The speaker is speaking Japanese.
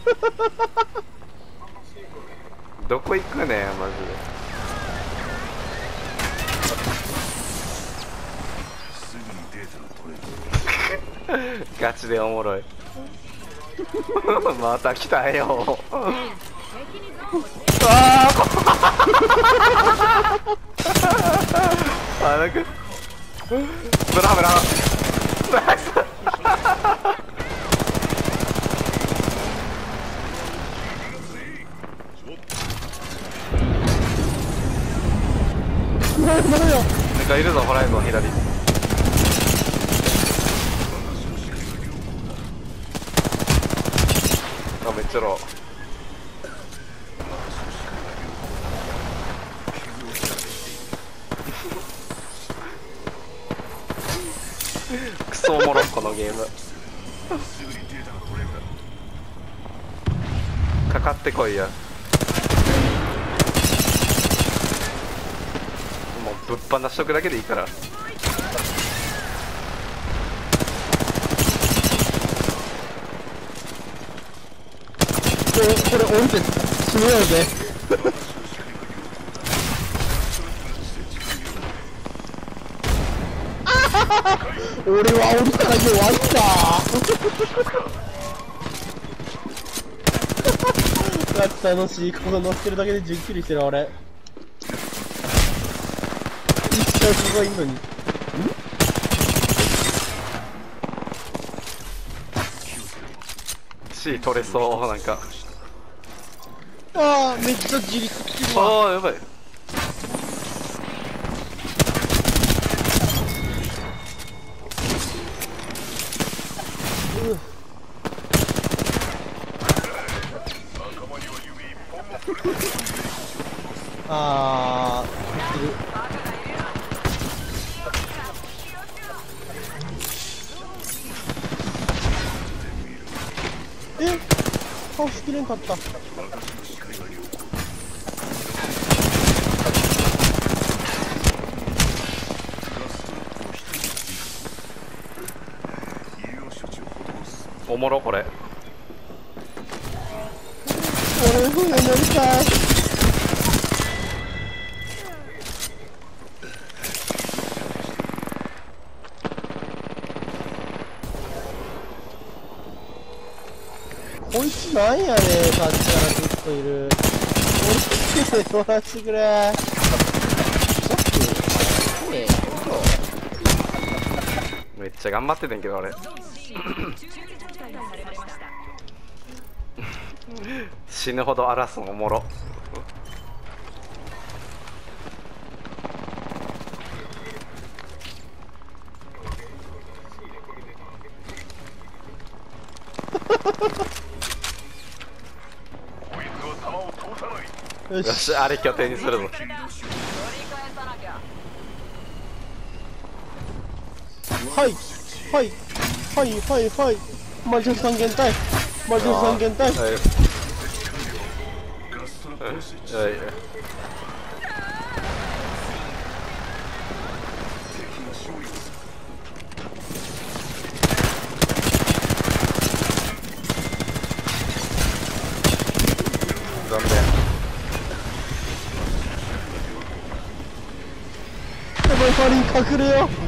どこ行くねんマジで。ガチでおもろい。また来たよ。ああ、なんかブラブラナイス。なんかいるぞ、ホライゾン左。あ、めっちゃロー。クソおもろこのゲーム。かかってこいや。もうぶっ放しとくだけでいいから。 これ降りて死ぬようぜ。俺は降りたら弱いんだ。楽しい。この乗ってるだけでじっくりしてる俺。一生すごいのに。 C 取れそうなんか。 ああ、めっちゃ自立してるわ。 ああ、やばい。 ああ、え、倒しきれんかった。 おもろこれ。 俺船乗りたい。こいつなんやねん、さっきからずっといる。俺つけて乗らしてくれ。 めっちゃ頑張っててんけど俺。死ぬほど荒らすのおもろ。よし、あれ拠点にするぞ。 はいはいはいはいはい。魔術三元隊、魔術三元隊。 はい。残念。 やばい、パリに隠れよう。